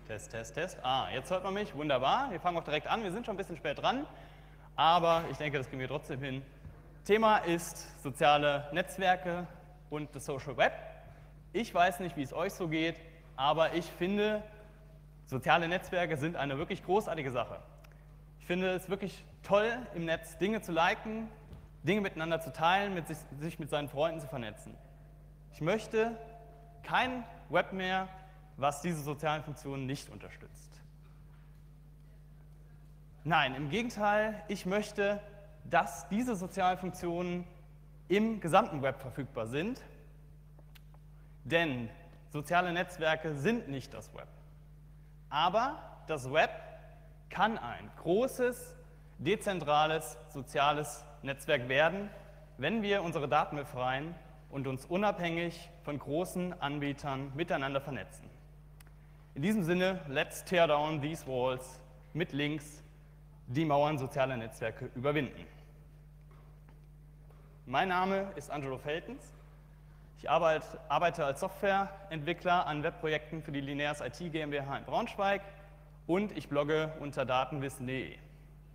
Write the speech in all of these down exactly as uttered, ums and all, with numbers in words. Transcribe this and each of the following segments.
Test, Test, Test. Ah, jetzt hört man mich. Wunderbar. Wir fangen auch direkt an. Wir sind schon ein bisschen spät dran, aber ich denke, das kriegen wir trotzdem hin. Thema ist soziale Netzwerke und das Social Web. Ich weiß nicht, wie es euch so geht, aber ich finde, soziale Netzwerke sind eine wirklich großartige Sache. Ich finde es wirklich toll, im Netz Dinge zu liken, Dinge miteinander zu teilen, mit sich, sich mit seinen Freunden zu vernetzen. Ich möchte kein Web mehr, was diese sozialen Funktionen nicht unterstützt. Nein, im Gegenteil, ich möchte, dass diese sozialen Funktionen im gesamten Web verfügbar sind, denn soziale Netzwerke sind nicht das Web. Aber das Web kann ein großes, dezentrales, soziales Netzwerk werden, wenn wir unsere Daten befreien und uns unabhängig von großen Anbietern miteinander vernetzen. In diesem Sinne, let's tear down these walls mit Links, die Mauern sozialer Netzwerke überwinden. Mein Name ist Angelo Veltens. Ich arbeite, arbeite als Softwareentwickler an Webprojekten für die Linears I T GmbH in Braunschweig und ich blogge unter datenwissen punkt de.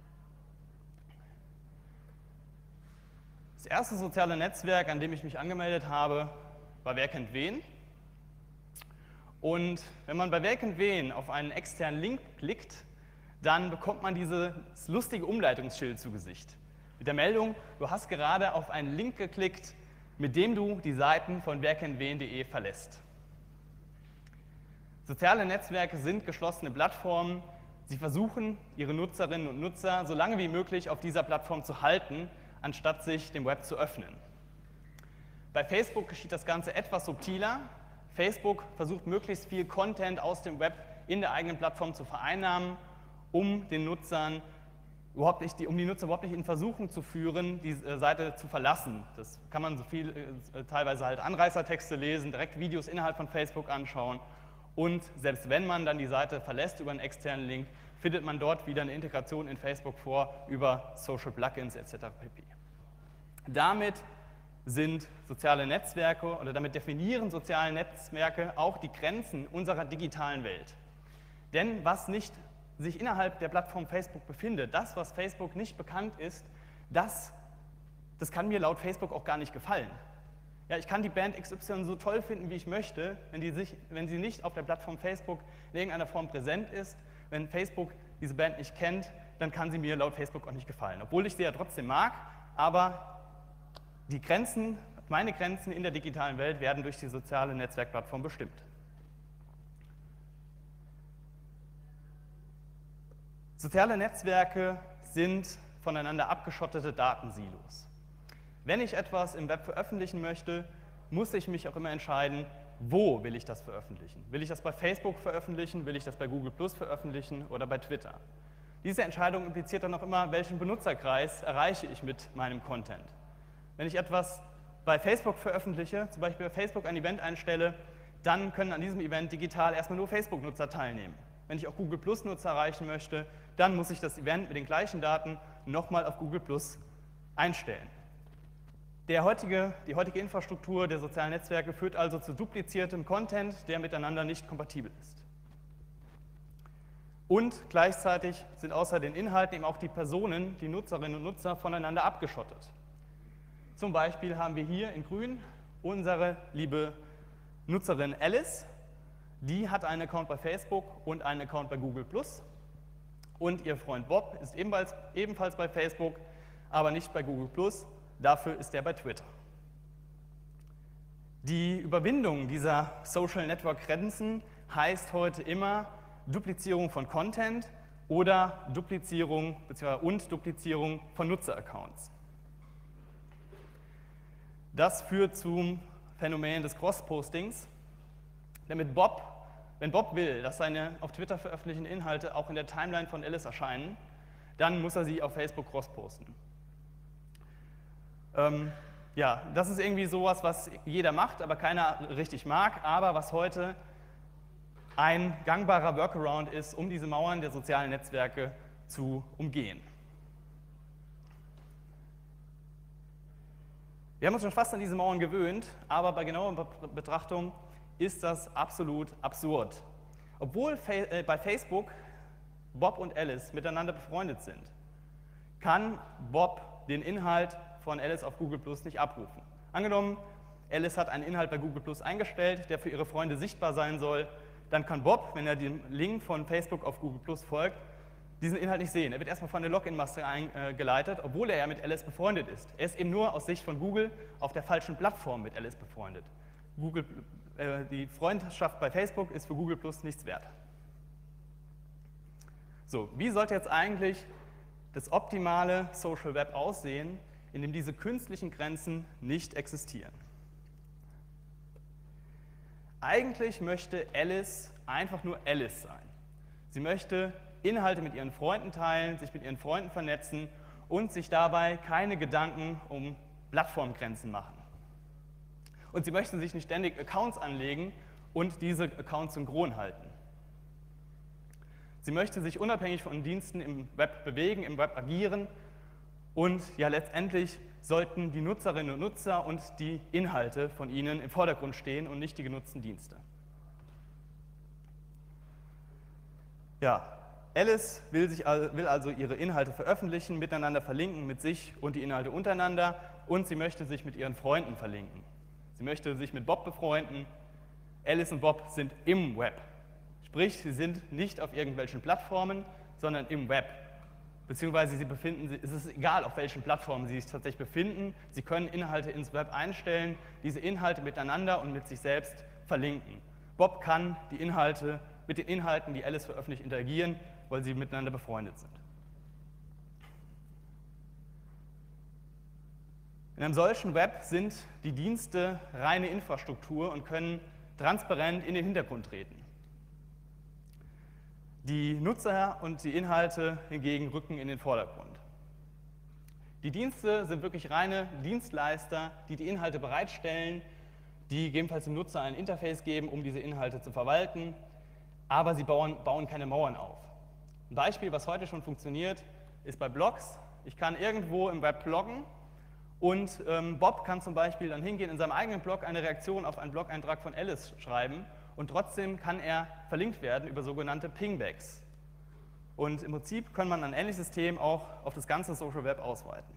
Das erste soziale Netzwerk, an dem ich mich angemeldet habe, war Wer kennt wen. Und wenn man bei Wer kennt wen auf einen externen Link klickt, dann bekommt man dieses lustige Umleitungsschild zu Gesicht. Mit der Meldung, du hast gerade auf einen Link geklickt, mit dem du die Seiten von wer kennt wen punkt de verlässt. Soziale Netzwerke sind geschlossene Plattformen. Sie versuchen, ihre Nutzerinnen und Nutzer so lange wie möglich auf dieser Plattform zu halten, anstatt sich dem Web zu öffnen. Bei Facebook geschieht das Ganze etwas subtiler. Facebook versucht, möglichst viel Content aus dem Web in der eigenen Plattform zu vereinnahmen, um den Nutzern überhaupt nicht, um die Nutzer überhaupt nicht in Versuchung zu führen, die Seite zu verlassen. Das kann man so viel, äh, teilweise halt Anreißertexte lesen, direkt Videos innerhalb von Facebook anschauen. Und selbst wenn man dann die Seite verlässt über einen externen Link, findet man dort wieder eine Integration in Facebook vor über Social Plugins et cetera pp. Damit sind soziale Netzwerke oder damit definieren soziale Netzwerke auch die Grenzen unserer digitalen Welt. Denn was nicht sich innerhalb der Plattform Facebook befindet, das, was Facebook nicht bekannt ist, das, das kann mir laut Facebook auch gar nicht gefallen. Ja, ich kann die Band X Y so toll finden, wie ich möchte, wenn, die sich, wenn sie nicht auf der Plattform Facebook in irgendeiner Form präsent ist. Wenn Facebook diese Band nicht kennt, dann kann sie mir laut Facebook auch nicht gefallen. Obwohl ich sie ja trotzdem mag, aber die Grenzen, meine Grenzen in der digitalen Welt werden durch die soziale Netzwerkplattform bestimmt. Soziale Netzwerke sind voneinander abgeschottete Datensilos. Wenn ich etwas im Web veröffentlichen möchte, muss ich mich auch immer entscheiden, wo will ich das veröffentlichen? Will ich das bei Facebook veröffentlichen, will ich das bei Google Plus veröffentlichen oder bei Twitter? Diese Entscheidung impliziert dann auch immer, welchen Benutzerkreis erreiche ich mit meinem Content. Wenn ich etwas bei Facebook veröffentliche, zum Beispiel bei Facebook ein Event einstelle, dann können an diesem Event digital erstmal nur Facebook-Nutzer teilnehmen. Wenn ich auch Google Plus-Nutzer erreichen möchte, dann muss ich das Event mit den gleichen Daten nochmal auf Google Plus einstellen. Der heutige, die heutige Infrastruktur der sozialen Netzwerke führt also zu dupliziertem Content, der miteinander nicht kompatibel ist. Und gleichzeitig sind außer den Inhalten eben auch die Personen, die Nutzerinnen und Nutzer voneinander abgeschottet. Zum Beispiel haben wir hier in grün unsere liebe Nutzerin Alice. Die hat einen Account bei Facebook und einen Account bei Google Plus. Und ihr Freund Bob ist ebenfalls, ebenfalls bei Facebook, aber nicht bei Google Plus. Dafür ist er bei Twitter. Die Überwindung dieser Social Network Grenzen heißt heute immer Duplizierung von Content oder Duplizierung bzw. und Duplizierung von Nutzeraccounts. Das führt zum Phänomen des Cross-Postings. Denn mit Bob, wenn Bob will, dass seine auf Twitter veröffentlichten Inhalte auch in der Timeline von Alice erscheinen, dann muss er sie auf Facebook cross-posten. Ähm, ja, das ist irgendwie sowas, was jeder macht, aber keiner richtig mag, aber was heute ein gangbarer Workaround ist, um diese Mauern der sozialen Netzwerke zu umgehen. Wir haben uns schon fast an diese Mauern gewöhnt, aber bei genauer Betrachtung ist das absolut absurd. Obwohl äh, bei Facebook Bob und Alice miteinander befreundet sind, kann Bob den Inhalt von Alice auf Google Plus nicht abrufen. Angenommen, Alice hat einen Inhalt bei Google Plus eingestellt, der für ihre Freunde sichtbar sein soll, dann kann Bob, wenn er dem Link von Facebook auf Google Plus folgt, diesen Inhalt nicht sehen. Er wird erstmal von der Login-Maske eingeleitet, obwohl er ja mit Alice befreundet ist. Er ist eben nur aus Sicht von Google auf der falschen Plattform mit Alice befreundet. Google, äh, die Freundschaft bei Facebook ist für Google Plus nichts wert. So, wie sollte jetzt eigentlich das optimale Social Web aussehen, in dem diese künstlichen Grenzen nicht existieren? Eigentlich möchte Alice einfach nur Alice sein. Sie möchte Inhalte mit ihren Freunden teilen, sich mit ihren Freunden vernetzen und sich dabei keine Gedanken um Plattformgrenzen machen. Und sie möchte sich nicht ständig Accounts anlegen und diese Accounts synchron halten. Sie möchte sich unabhängig von Diensten im Web bewegen, im Web agieren und ja letztendlich sollten die Nutzerinnen und Nutzer und die Inhalte von ihnen im Vordergrund stehen und nicht die genutzten Dienste. Ja, Alice will, sich, will also ihre Inhalte veröffentlichen, miteinander verlinken, mit sich und die Inhalte untereinander, und sie möchte sich mit ihren Freunden verlinken. Sie möchte sich mit Bob befreunden. Alice und Bob sind im Web. Sprich, sie sind nicht auf irgendwelchen Plattformen, sondern im Web. Beziehungsweise sie befinden sich, es ist egal, auf welchen Plattformen sie sich tatsächlich befinden. Sie können Inhalte ins Web einstellen, diese Inhalte miteinander und mit sich selbst verlinken. Bob kann die Inhalte mit den Inhalten, die Alice veröffentlicht, interagieren, weil sie miteinander befreundet sind. In einem solchen Web sind die Dienste reine Infrastruktur und können transparent in den Hintergrund treten. Die Nutzer und die Inhalte hingegen rücken in den Vordergrund. Die Dienste sind wirklich reine Dienstleister, die die Inhalte bereitstellen, die gegebenenfalls dem Nutzer ein Interface geben, um diese Inhalte zu verwalten, aber sie bauen, bauen keine Mauern auf. Ein Beispiel, was heute schon funktioniert, ist bei Blogs. Ich kann irgendwo im Web bloggen und ähm, Bob kann zum Beispiel dann hingehen, in seinem eigenen Blog eine Reaktion auf einen Blog-Eintrag von Alice schreiben und trotzdem kann er verlinkt werden über sogenannte Pingbacks. Und im Prinzip kann man ein ähnliches System auch auf das ganze Social Web ausweiten.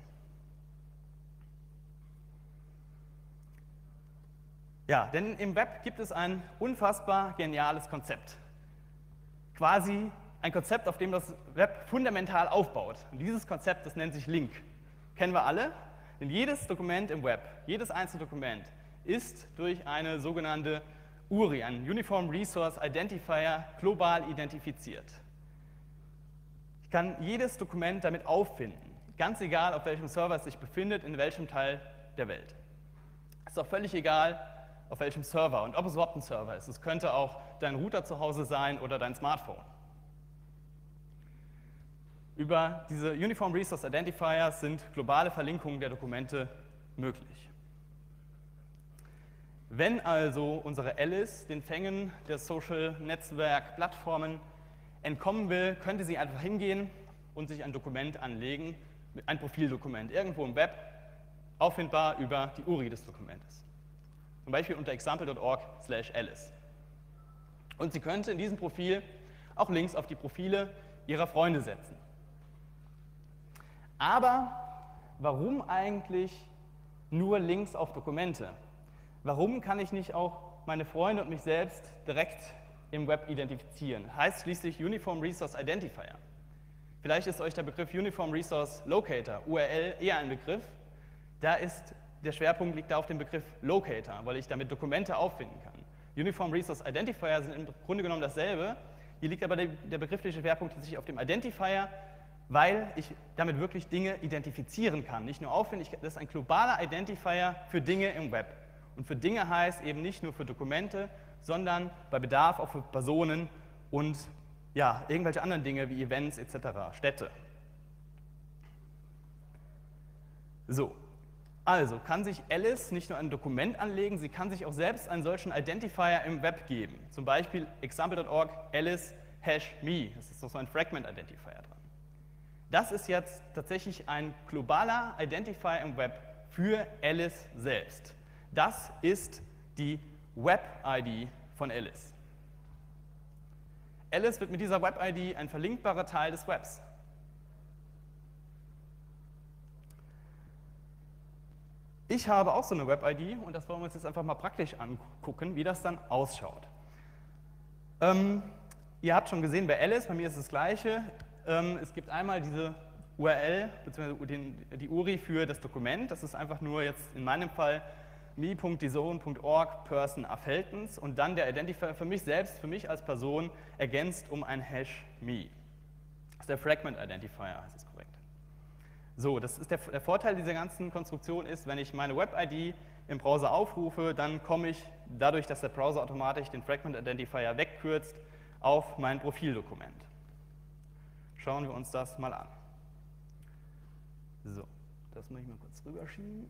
Ja, denn im Web gibt es ein unfassbar geniales Konzept. Quasi ein Konzept, auf dem das Web fundamental aufbaut. Und dieses Konzept, das nennt sich Link. Kennen wir alle? Denn jedes Dokument im Web, jedes einzelne Dokument ist durch eine sogenannte U R I, ein Uniform Resource Identifier, global identifiziert. Ich kann jedes Dokument damit auffinden, ganz egal, auf welchem Server es sich befindet, in welchem Teil der Welt. Es ist auch völlig egal, auf welchem Server und ob es überhaupt ein Server ist. Es könnte auch dein Router zu Hause sein oder dein Smartphone. Über diese Uniform Resource Identifier sind globale Verlinkungen der Dokumente möglich. Wenn also unsere Alice den Fängen der Social-Netzwerk-Plattformen entkommen will, könnte sie einfach hingehen und sich ein Dokument anlegen, ein Profildokument, irgendwo im Web, auffindbar über die U R I des Dokumentes. Zum Beispiel unter example punkt org slash alice. Und sie könnte in diesem Profil auch Links auf die Profile ihrer Freunde setzen. Aber warum eigentlich nur Links auf Dokumente? Warum kann ich nicht auch meine Freunde und mich selbst direkt im Web identifizieren? Heißt schließlich Uniform Resource Identifier. Vielleicht ist euch der Begriff Uniform Resource Locator, U R L, eher ein Begriff. Da ist der Schwerpunkt liegt da auf dem Begriff Locator, weil ich damit Dokumente auffinden kann. Uniform Resource Identifier sind im Grunde genommen dasselbe. Hier liegt aber der, der begriffliche Schwerpunkt tatsächlich auf dem Identifier, weil ich damit wirklich Dinge identifizieren kann. Nicht nur auffinden, ich, das ist ein globaler Identifier für Dinge im Web. Und für Dinge heißt eben nicht nur für Dokumente, sondern bei Bedarf auch für Personen und ja, irgendwelche anderen Dinge wie Events et cetera, Städte. So, also kann sich Alice nicht nur ein Dokument anlegen, sie kann sich auch selbst einen solchen Identifier im Web geben. Zum Beispiel example punkt org alice hash me, das ist noch so ein Fragment Identifier dran. Das ist jetzt tatsächlich ein globaler Identifier im Web für Alice selbst. Das ist die Web-I D von Alice. Alice wird mit dieser Web-I D ein verlinkbarer Teil des Webs. Ich habe auch so eine Web-I D und das wollen wir uns jetzt einfach mal praktisch angucken, wie das dann ausschaut. Ähm, ihr habt schon gesehen bei Alice, bei mir ist es das Gleiche. Ähm, es gibt einmal diese U R L, beziehungsweise die U R I für das Dokument. Das ist einfach nur jetzt in meinem Fall me punkt dezone punkt org person affeltens und dann der Identifier für mich selbst, für mich als Person, ergänzt um ein Hash me. Das ist der Fragment Identifier, heißt es korrekt. So, das ist der, der Vorteil dieser ganzen Konstruktion ist, wenn ich meine Web-I D im Browser aufrufe, dann komme ich dadurch, dass der Browser automatisch den Fragment Identifier wegkürzt, auf mein Profildokument. Schauen wir uns das mal an. So, das muss ich mal kurz rüberschieben.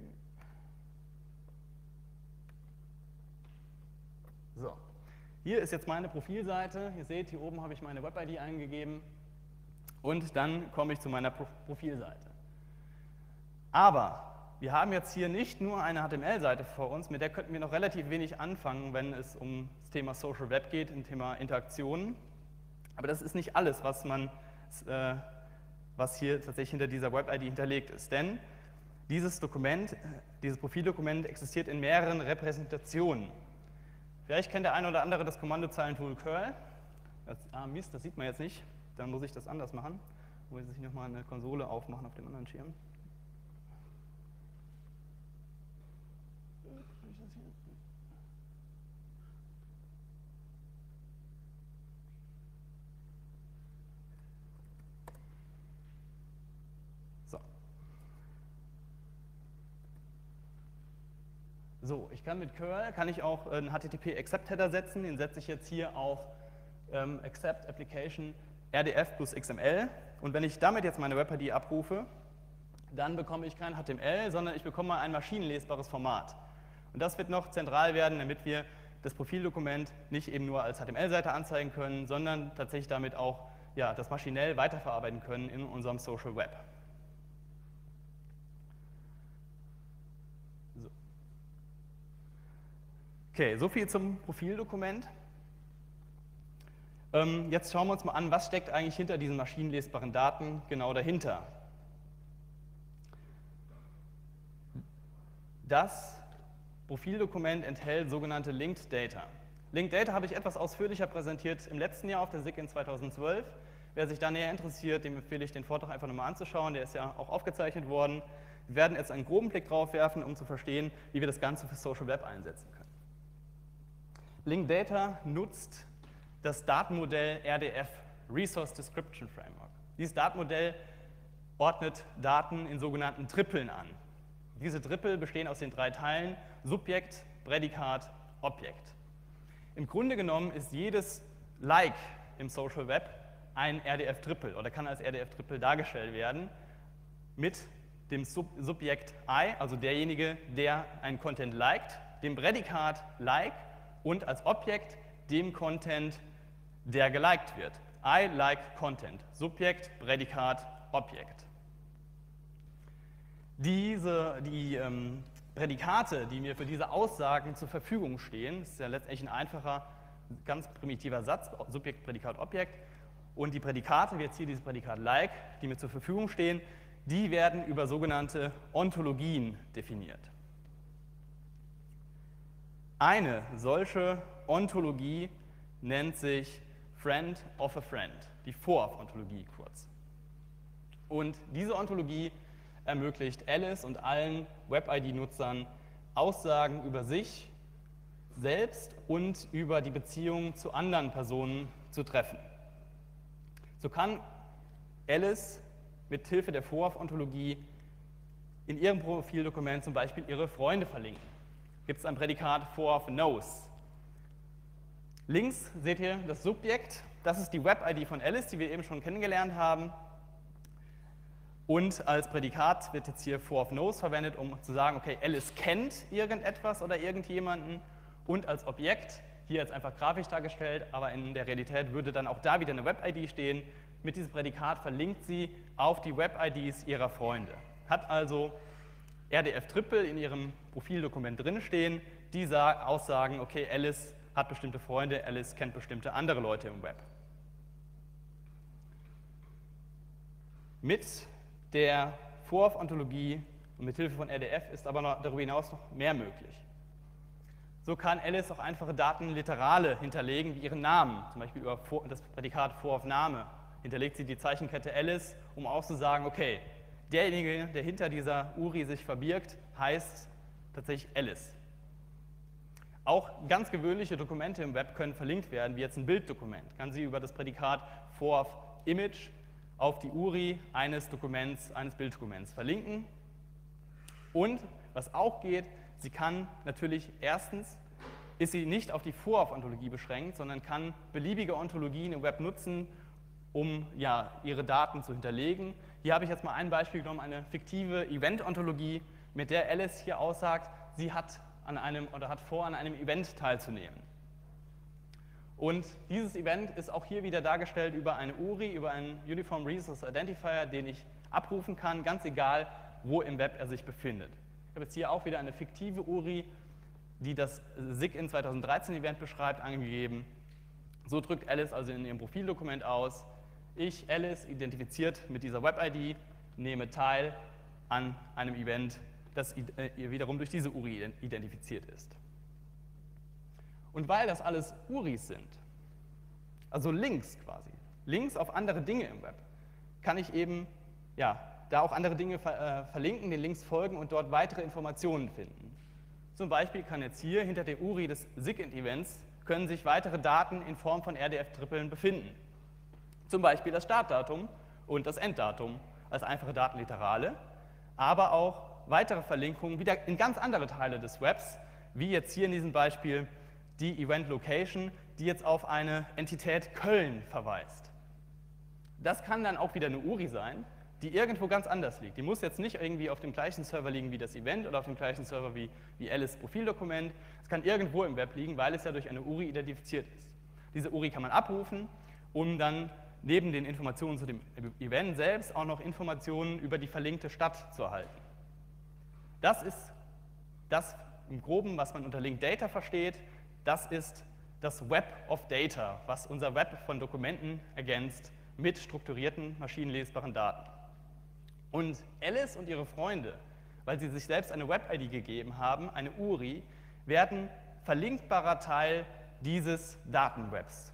So, hier ist jetzt meine Profilseite. Ihr seht, hier oben habe ich meine Web-I D eingegeben und dann komme ich zu meiner Pro Profilseite. Aber wir haben jetzt hier nicht nur eine H T M L-Seite vor uns, mit der könnten wir noch relativ wenig anfangen, wenn es um das Thema Social Web geht, im Thema Interaktionen. Aber das ist nicht alles, was, man, äh, was hier tatsächlich hinter dieser Web-I D hinterlegt ist. Denn dieses Dokument, dieses Profildokument existiert in mehreren Repräsentationen. Vielleicht kennt der eine oder andere das Kommandozeilentool curl. Das, ah Mist, das sieht man jetzt nicht. Dann muss ich das anders machen. Muss ich nochmal eine Konsole aufmachen auf dem anderen Schirm. So. So, ich kann mit curl, kann ich auch einen H T T P-Accept-Header setzen. Den setze ich jetzt hier auf ähm, Accept Application R D F plus X M L. Und wenn ich damit jetzt meine Web-I D abrufe, dann bekomme ich kein H T M L, sondern ich bekomme ein maschinenlesbares Format. Und das wird noch zentral werden, damit wir das Profildokument nicht eben nur als H T M L-Seite anzeigen können, sondern tatsächlich damit auch ja, das maschinell weiterverarbeiten können in unserem Social Web. So. Okay, soviel zum Profildokument. Ähm, jetzt schauen wir uns mal an, was steckt eigentlich hinter diesen maschinenlesbaren Daten genau dahinter. Das Profildokument enthält sogenannte Linked Data. Linked Data habe ich etwas ausführlicher präsentiert im letzten Jahr auf der S I G in zweitausendzwölf. Wer sich da näher interessiert, dem empfehle ich, den Vortrag einfach nochmal anzuschauen. Der ist ja auch aufgezeichnet worden. Wir werden jetzt einen groben Blick drauf werfen, um zu verstehen, wie wir das Ganze für Social Web einsetzen können. Linked Data nutzt das Datenmodell R D F, Resource Description Framework. Dieses Datenmodell ordnet Daten in sogenannten Tripeln an. Diese Tripel bestehen aus den drei Teilen Subjekt, Prädikat, Objekt. Im Grunde genommen ist jedes Like im Social Web ein R D F-Triple oder kann als R D F-Triple dargestellt werden mit dem Sub Subjekt I, also derjenige, der einen Content liked, dem Prädikat like und als Objekt dem Content, der geliked wird. I like Content. Subjekt, Prädikat, Objekt. Diese, die ähm, Prädikate, die mir für diese Aussagen zur Verfügung stehen, das ist ja letztendlich ein einfacher, ganz primitiver Satz, Subjekt, Prädikat, Objekt, und die Prädikate, wie jetzt hier dieses Prädikat like, die mir zur Verfügung stehen, die werden über sogenannte Ontologien definiert. Eine solche Ontologie nennt sich Friend of a Friend, die Voraf-Ontologie kurz. Und diese Ontologie ermöglicht Alice und allen Web-I D-Nutzern Aussagen über sich selbst und über die Beziehung zu anderen Personen zu treffen. So kann Alice mit Hilfe der Voraf-Ontologie in ihrem Profildokument zum Beispiel ihre Freunde verlinken. Gibt es ein Prädikat Voraf knows. Links seht ihr das Subjekt, das ist die Web-I D von Alice, die wir eben schon kennengelernt haben. Und als Prädikat wird jetzt hier Voraf knows verwendet, um zu sagen, okay, Alice kennt irgendetwas oder irgendjemanden. Und als Objekt, hier jetzt einfach grafisch dargestellt, aber in der Realität würde dann auch da wieder eine Web-I D stehen. Mit diesem Prädikat verlinkt sie auf die Web-I Ds ihrer Freunde. Hat also R D F-Triple in ihrem Profildokument drinstehen, die aussagen, okay, Alice hat bestimmte Freunde, Alice kennt bestimmte andere Leute im Web. Mit der Vorwurf-Ontologie und mit Hilfe von R D F ist aber noch darüber hinaus noch mehr möglich. So kann Alice auch einfache Datenliterale hinterlegen, wie ihren Namen, zum Beispiel über das Prädikat Vorwurf-Name. Hinterlegt sie die Zeichenkette Alice, um auch zu sagen, okay, derjenige, der hinter dieser U R I sich verbirgt, heißt tatsächlich Alice. Auch ganz gewöhnliche Dokumente im Web können verlinkt werden, wie jetzt ein Bilddokument. Kann sie über das Prädikat Vorwurf-Image auf die U R I eines Dokuments, eines Bilddokuments verlinken. Und was auch geht, sie kann natürlich erstens, ist sie nicht auf die Vorwurf-Ontologie beschränkt, sondern kann beliebige Ontologien im Web nutzen, um ja, ihre Daten zu hinterlegen. Hier habe ich jetzt mal ein Beispiel genommen, eine fiktive Event-Ontologie, mit der Alice hier aussagt, sie hat an einem oder hat vor, an einem Event teilzunehmen. Und dieses Event ist auch hier wieder dargestellt über eine U R I, über einen Uniform Resource Identifier, den ich abrufen kann, ganz egal, wo im Web er sich befindet. Ich habe jetzt hier auch wieder eine fiktive U R I, die das SIGINT zweitausenddreizehn Event beschreibt, angegeben. So drückt Alice also in ihrem Profildokument aus, ich, Alice, identifiziert mit dieser Web-I D, nehme teil an einem Event, das wiederum durch diese U R I identifiziert ist. Und weil das alles U R Is sind, also Links quasi, Links auf andere Dinge im Web, kann ich eben ja, da auch andere Dinge ver äh, verlinken, den Links folgen und dort weitere Informationen finden. Zum Beispiel kann jetzt hier hinter der U R I des SIGINT-Events können sich weitere Daten in Form von R D F-Tripeln befinden. Zum Beispiel das Startdatum und das Enddatum als einfache Datenliterale, aber auch weitere Verlinkungen wieder in ganz andere Teile des Webs, wie jetzt hier in diesem Beispiel die Event Location, die jetzt auf eine Entität Köln verweist. Das kann dann auch wieder eine U R I sein, die irgendwo ganz anders liegt. Die muss jetzt nicht irgendwie auf dem gleichen Server liegen wie das Event oder auf dem gleichen Server wie, wie Alice Profildokument. Es kann irgendwo im Web liegen, weil es ja durch eine U R I identifiziert ist. Diese U R I kann man abrufen, um dann neben den Informationen zu dem Event selbst auch noch Informationen über die verlinkte Stadt zu erhalten. Das ist das im Groben, was man unter Linked Data versteht. Das ist das Web of Data, was unser Web von Dokumenten ergänzt mit strukturierten, maschinenlesbaren Daten. Und Alice und ihre Freunde, weil sie sich selbst eine Web-I D gegeben haben, eine U R I, werden verlinkbarer Teil dieses Datenwebs.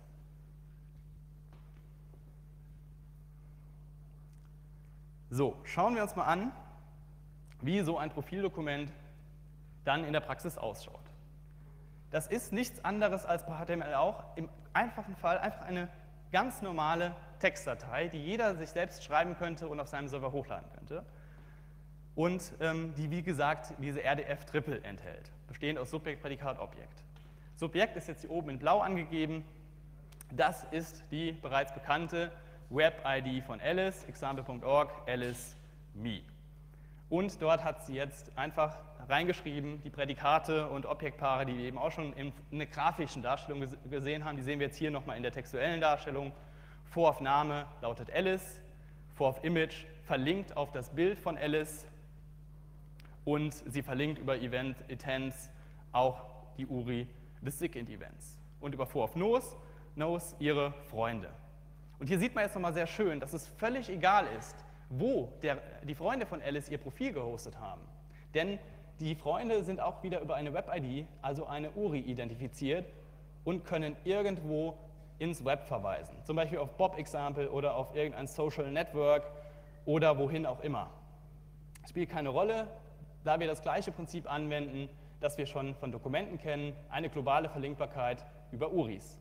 So, schauen wir uns mal an, wie so ein Profildokument dann in der Praxis ausschaut. Das ist nichts anderes als bei H T M L auch, im einfachen Fall einfach eine ganz normale Textdatei, die jeder sich selbst schreiben könnte und auf seinem Server hochladen könnte. Und ähm, die, wie gesagt, diese R D F-Triple enthält, bestehend aus Subjekt, Prädikat, Objekt. Subjekt ist jetzt hier oben in blau angegeben. Das ist die bereits bekannte Web-I D von Alice, example punkt org, Alice me. Und dort hat sie jetzt einfach reingeschrieben, die Prädikate und Objektpaare, die wir eben auch schon in einer grafischen Darstellung gesehen haben, die sehen wir jetzt hier nochmal in der textuellen Darstellung. Vorwurf-Name lautet Alice, Vorwurf-Image verlinkt auf das Bild von Alice und sie verlinkt über Event-Intents auch die U R I des SIGINT-Events. Und über Vorwurf-Knows, Knows ihre Freunde. Und hier sieht man jetzt nochmal sehr schön, dass es völlig egal ist, wo der, die Freunde von Alice ihr Profil gehostet haben. Denn die Freunde sind auch wieder über eine Web-I D, also eine U R I, identifiziert und können irgendwo ins Web verweisen. Zum Beispiel auf Bob-Example oder auf irgendein Social Network oder wohin auch immer. Spielt keine Rolle, da wir das gleiche Prinzip anwenden, das wir schon von Dokumenten kennen, eine globale Verlinkbarkeit über U R Is.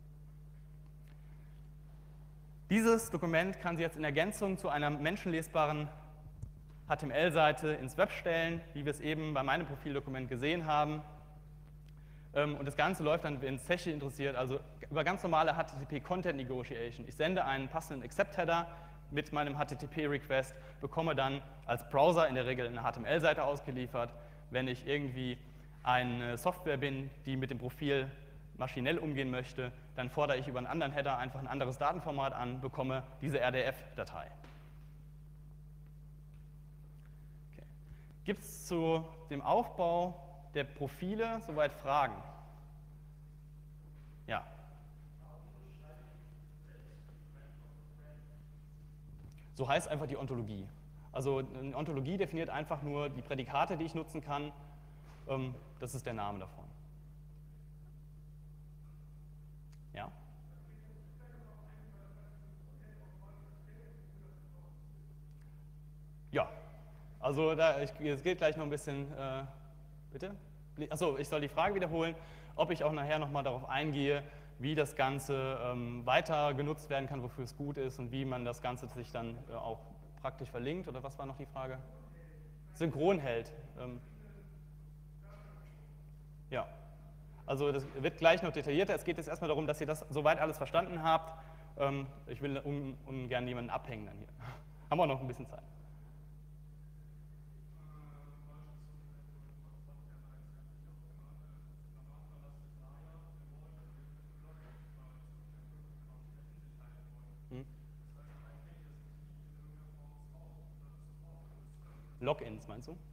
Dieses Dokument kann sie jetzt in Ergänzung zu einer menschenlesbaren H T M L-Seite ins Web stellen, wie wir es eben bei meinem Profildokument gesehen haben. Und das Ganze läuft dann, wenn es Technik interessiert, also über ganz normale H T T P Content Negotiation. Ich sende einen passenden Accept-Header mit meinem H T T P-Request, bekomme dann als Browser in der Regel eine H T M L-Seite ausgeliefert. Wenn ich irgendwie eine Software bin, die mit dem Profil maschinell umgehen möchte, dann fordere ich über einen anderen Header einfach ein anderes Datenformat an, bekomme diese R D F-Datei. Okay. Gibt es zu dem Aufbau der Profile soweit Fragen? Ja. So heißt einfach die Ontologie. Also eine Ontologie definiert einfach nur die Prädikate, die ich nutzen kann. Ähm, das ist der Name davon. Ja? Ja, also da, ich, es geht gleich noch ein bisschen, äh, bitte? Achso, ich soll die Frage wiederholen, ob ich auch nachher nochmal darauf eingehe, wie das Ganze ähm, weiter genutzt werden kann, wofür es gut ist und wie man das Ganze sich dann äh, auch praktisch verlinkt, oder was war noch die Frage? Synchron hält. Ähm, ja, also das wird gleich noch detaillierter. Es geht jetzt erstmal darum, dass ihr das soweit alles verstanden habt. Ähm, ich will un, ungern jemanden abhängen dann hier. Haben wir noch ein bisschen Zeit. Logins, meinst du?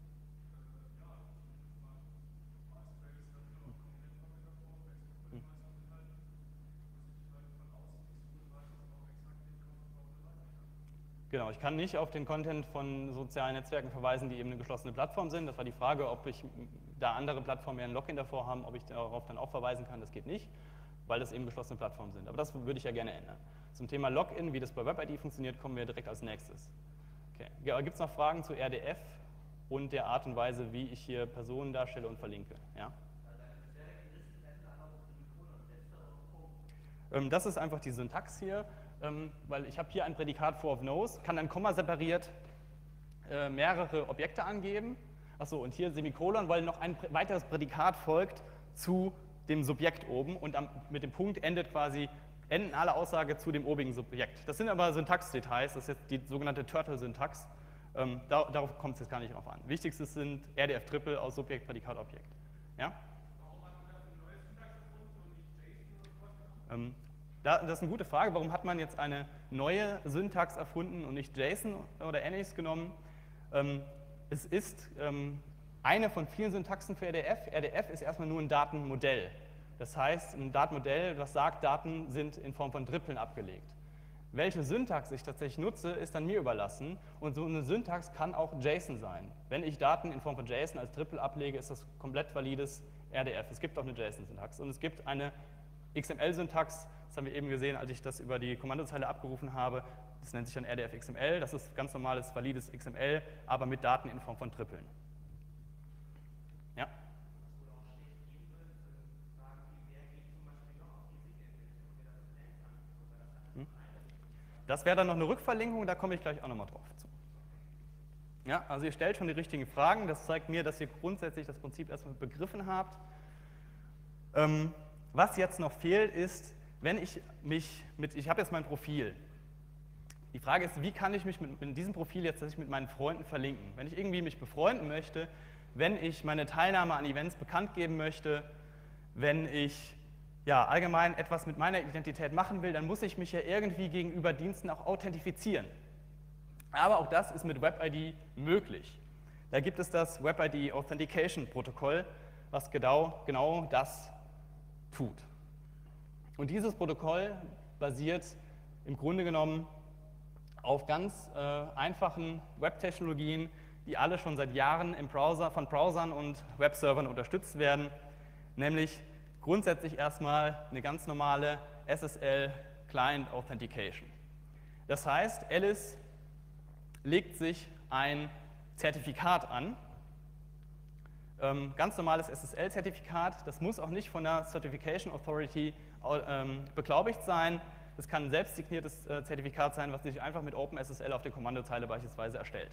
Genau, ich kann nicht auf den Content von sozialen Netzwerken verweisen, die eben eine geschlossene Plattform sind. Das war die Frage, ob ich da andere Plattformen ja ein Login davor haben, ob ich darauf dann auch verweisen kann. Das geht nicht, weil das eben geschlossene Plattformen sind. Aber das würde ich ja gerne ändern. Zum Thema Login, wie das bei WebID funktioniert, kommen wir direkt als nächstes. Okay. Gibt es noch Fragen zu R D F und der Art und Weise, wie ich hier Personen darstelle und verlinke? Ja? Das ist einfach die Syntax hier, weil ich habe hier ein Prädikat for of knows, kann dann Komma separiert äh, mehrere Objekte angeben. Achso, und hier Semikolon, weil noch ein weiteres Prädikat folgt zu dem Subjekt oben und am, mit dem Punkt endet quasi, enden alle Aussagen zu dem obigen Subjekt. Das sind aber Syntaxdetails, das ist jetzt die sogenannte Turtle-Syntax. Ähm, da, darauf kommt es jetzt gar nicht drauf an. Wichtigstes sind R D F-Triple aus Subjekt, Prädikat, Objekt. Ja? Ähm, da, das ist eine gute Frage. Warum hat man jetzt eine neue Syntax erfunden und nicht JSON oder ähnliches genommen? Ähm, es ist ähm, eine von vielen Syntaxen für R D F. R D F ist erstmal nur ein Datenmodell. Das heißt, ein Datenmodell, das sagt, Daten sind in Form von Tripeln abgelegt. Welche Syntax ich tatsächlich nutze, ist dann mir überlassen. Und so eine Syntax kann auch JSON sein. Wenn ich Daten in Form von JSON als Triple ablege, ist das komplett valides R D F. Es gibt auch eine JSON-Syntax. Und es gibt eine X M L-Syntax, das haben wir eben gesehen, als ich das über die Kommandozeile abgerufen habe. Das nennt sich dann R D F X M L. Das ist ganz normales, valides X M L, aber mit Daten in Form von Tripeln. Ja? Das wäre dann noch eine Rückverlinkung, da komme ich gleich auch nochmal drauf zu. Ja, also ihr stellt schon die richtigen Fragen, das zeigt mir, dass ihr grundsätzlich das Prinzip erstmal begriffen habt. Ähm, was jetzt noch fehlt, ist, wenn ich mich mit, ich habe jetzt mein Profil. Die Frage ist, wie kann ich mich mit, mit diesem Profil jetzt tatsächlich mit meinen Freunden verlinken? Wenn ich irgendwie mich befreunden möchte, wenn ich meine Teilnahme an Events bekannt geben möchte, wenn ich ja, allgemein etwas mit meiner Identität machen will, dann muss ich mich ja irgendwie gegenüber Diensten auch authentifizieren. Aber auch das ist mit WebID möglich. Da gibt es das WebID Authentication Protokoll, was genau, genau das tut. Und dieses Protokoll basiert im Grunde genommen auf ganz äh, einfachen Web-Technologien, die alle schon seit Jahren im Browser, von Browsern und Webservern unterstützt werden, nämlich grundsätzlich erstmal eine ganz normale S S L Client Authentication. Das heißt, Alice legt sich ein Zertifikat an, ähm, ganz normales S S L-Zertifikat, das muss auch nicht von der Certification Authority ähm, beglaubigt sein, das kann ein selbstsigniertes äh, Zertifikat sein, was sich einfach mit OpenSSL auf der Kommandozeile beispielsweise erstellt.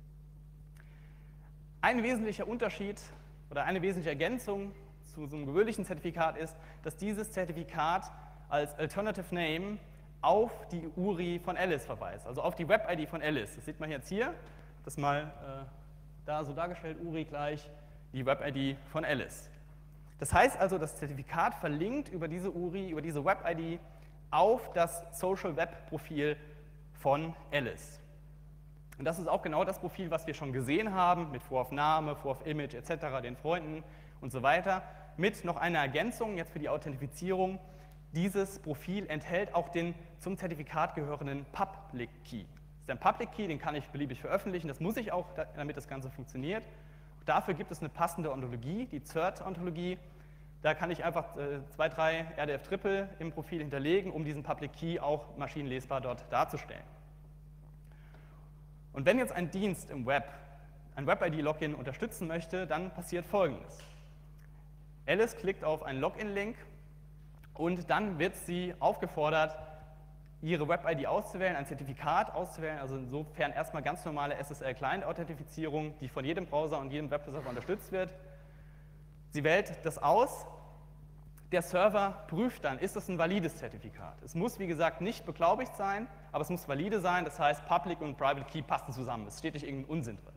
Ein wesentlicher Unterschied oder eine wesentliche Ergänzung zu so einem gewöhnlichen Zertifikat ist, dass dieses Zertifikat als Alternative Name auf die U R I von Alice verweist, also auf die WebID von Alice. Das sieht man jetzt hier, das mal äh, da so dargestellt, U R I gleich die WebID von Alice. Das heißt also, das Zertifikat verlinkt über diese U R I, über diese WebID auf das Social Web Profil von Alice. Und das ist auch genau das Profil, was wir schon gesehen haben, mit Voraufnahme, Voraufimage et cetera, den Freunden und so weiter. Mit noch einer Ergänzung jetzt für die Authentifizierung. Dieses Profil enthält auch den zum Zertifikat gehörenden Public Key. ist ein Public Key, den kann ich beliebig veröffentlichen, das muss ich auch, damit das Ganze funktioniert. Dafür gibt es eine passende Ontologie, die Cert-Ontologie. Da kann ich einfach äh, zwei, drei R D F-Triple im Profil hinterlegen, um diesen Public Key auch maschinenlesbar dort darzustellen. Und wenn jetzt ein Dienst im Web ein Web I D-Login unterstützen möchte, dann passiert Folgendes. Alice klickt auf einen Login-Link und dann wird sie aufgefordert, ihre Web I D auszuwählen, ein Zertifikat auszuwählen, also insofern erstmal ganz normale S S L-Client-Authentifizierung, die von jedem Browser und jedem Webserver unterstützt wird. Sie wählt das aus, der Server prüft dann, ist das ein valides Zertifikat. Es muss, wie gesagt, nicht beglaubigt sein, aber es muss valide sein, das heißt, Public und Private Key passen zusammen, es steht nicht irgendein Unsinn drin.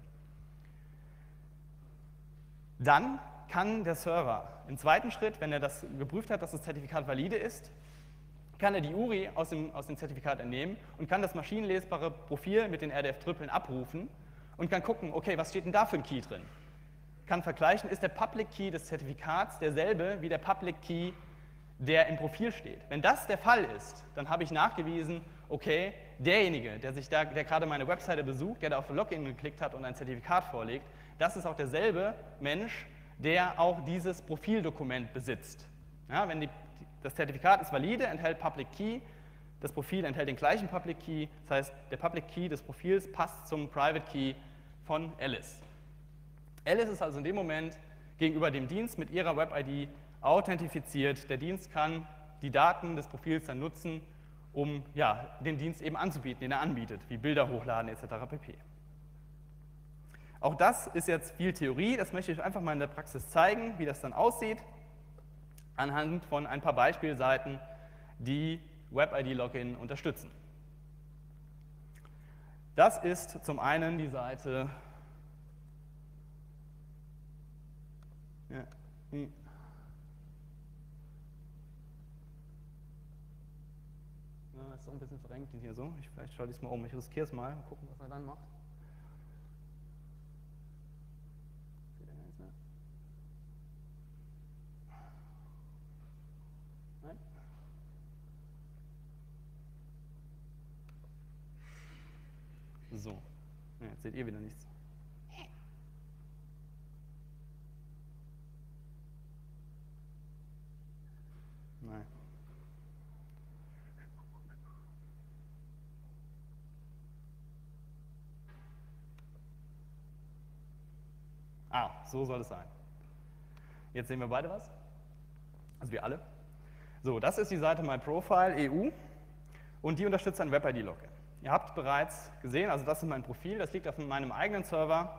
Dann kann der Server im zweiten Schritt, wenn er das geprüft hat, dass das Zertifikat valide ist, kann er die U R I aus dem, aus dem Zertifikat entnehmen und kann das maschinenlesbare Profil mit den R D F-Tripeln abrufen und kann gucken, okay, was steht denn da für ein Key drin? Kann vergleichen, ist der Public Key des Zertifikats derselbe wie der Public Key, der im Profil steht. Wenn das der Fall ist, dann habe ich nachgewiesen, okay, derjenige, der, sich da, der gerade meine Webseite besucht, der da auf Login geklickt hat und ein Zertifikat vorlegt, das ist auch derselbe Mensch, der auch dieses Profildokument besitzt. Ja, wenn die, das Zertifikat ist valide, enthält Public Key, das Profil enthält den gleichen Public Key, das heißt, der Public Key des Profils passt zum Private Key von Alice. Alice ist also in dem Moment gegenüber dem Dienst mit ihrer Web I D authentifiziert. Der Dienst kann die Daten des Profils dann nutzen, um ja, den Dienst eben anzubieten, den er anbietet, wie Bilder hochladen et cetera pp. Auch das ist jetzt viel Theorie, das möchte ich einfach mal in der Praxis zeigen, wie das dann aussieht, anhand von ein paar Beispielseiten, die Web I D-Login unterstützen. Das ist zum einen die Seite ja, hm. Ja, das ist auch ein bisschen verrenkt hier so. Ich, vielleicht schaue ich es mal um, ich riskiere es mal, mal gucken, was er dann macht. Nein? So, ja, jetzt seht ihr wieder nichts. Nein. Ah, so soll es sein. Jetzt sehen wir beide was. Also wir alle. So, das ist die Seite MyProfile E U und die unterstützt ein Web I D-Login. Ihr habt bereits gesehen, also das ist mein Profil, das liegt auf meinem eigenen Server.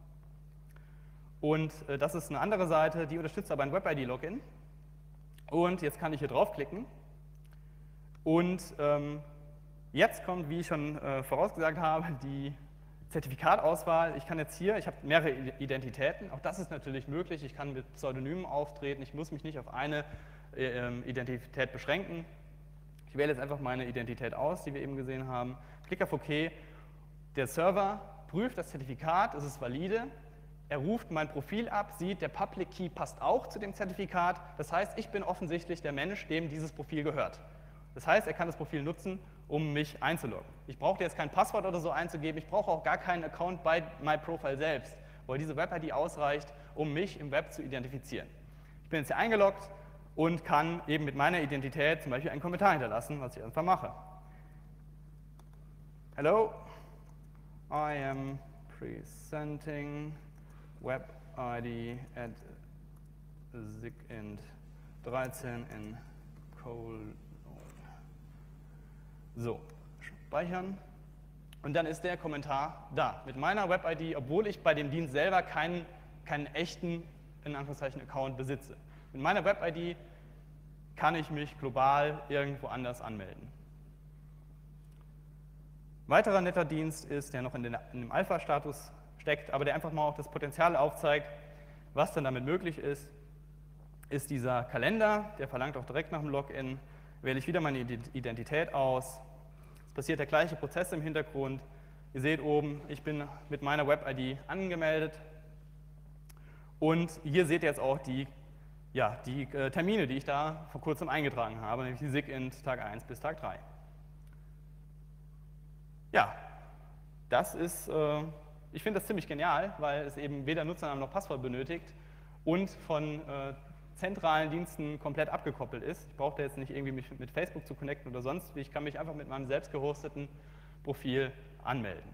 Und äh, das ist eine andere Seite, die unterstützt aber ein Web I D-Login. Und jetzt kann ich hier draufklicken und ähm, jetzt kommt, wie ich schon äh, vorausgesagt habe, die Zertifikatauswahl. Ich kann jetzt hier, ich habe mehrere Identitäten, auch das ist natürlich möglich, ich kann mit Pseudonymen auftreten, ich muss mich nicht auf eine äh, Identität beschränken. Ich wähle jetzt einfach meine Identität aus, die wir eben gesehen haben, klicke auf OK, der Server prüft das Zertifikat, es ist valide. Er ruft mein Profil ab, sieht, der Public Key passt auch zu dem Zertifikat. Das heißt, ich bin offensichtlich der Mensch, dem dieses Profil gehört. Das heißt, er kann das Profil nutzen, um mich einzuloggen. Ich brauche jetzt kein Passwort oder so einzugeben, ich brauche auch gar keinen Account bei MyProfile selbst, weil diese Web I D ausreicht, um mich im Web zu identifizieren. Ich bin jetzt hier eingeloggt und kann eben mit meiner Identität zum Beispiel einen Kommentar hinterlassen, was ich einfach mache. Hello, I am presenting Web I D at sigint dreizehn in Cologne. So, speichern. Und dann ist der Kommentar da. Mit meiner Web I D, obwohl ich bei dem Dienst selber keinen, keinen echten, in Anführungszeichen, Account besitze. Mit meiner Web I D kann ich mich global irgendwo anders anmelden. Weiterer netter Dienst ist, der noch in, den, in dem Alpha-Status steckt, aber der einfach mal auch das Potenzial aufzeigt, was dann damit möglich ist, ist dieser Kalender, der verlangt auch direkt nach dem Login, wähle ich wieder meine Identität aus, es passiert der gleiche Prozess im Hintergrund, ihr seht oben, ich bin mit meiner Web I D angemeldet und hier seht ihr jetzt auch die, ja, die äh, Termine, die ich da vor kurzem eingetragen habe, nämlich die SIGINT Tag eins bis Tag drei. Ja, das ist, äh, ich finde das ziemlich genial, weil es eben weder Nutzernamen noch Passwort benötigt und von äh, zentralen Diensten komplett abgekoppelt ist. Ich brauche da jetzt nicht irgendwie mich mit Facebook zu connecten oder sonst wie. Ich kann mich einfach mit meinem selbst gehosteten Profil anmelden.